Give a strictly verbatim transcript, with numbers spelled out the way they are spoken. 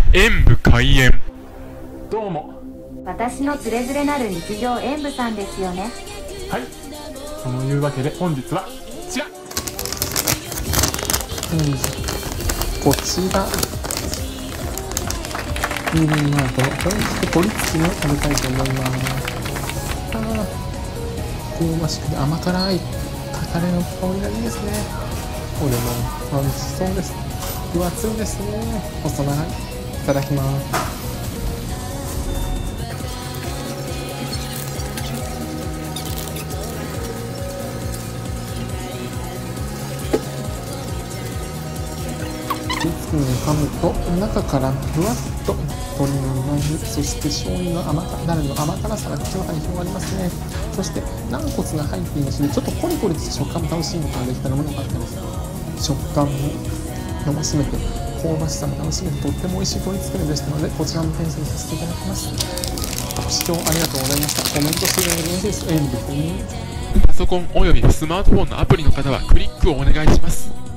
演武開演。どうも。 私のつれづれなる日常演武さんですよね。 はい、そのいうわけで本日はこちら、うん、こちらミニマートの本気鶏つきの食べたいと思います。あー、香ばしくて甘辛いタレの香りがいいですね。これも美味しそうです。分厚いですね。細長い。いただきます。スプーン噛むと中からふわっと鶏のうまみ、そして醤油の甘辛、ダレの甘辛さが口の中に広がりますね。そして軟骨が入っているし、ちょっとコリコリとした食感も楽しむことができたのも良かったです。食感も楽しめて、香ばしさも楽しめて、とっても美味しい鶏つくねでしたので、こちらも点数にさせていただきます。ご視聴ありがとうございました。コメントしていただけると嬉しいです。エンドですね。パソコンおよびスマートフォンのアプリの方はクリックをお願いします。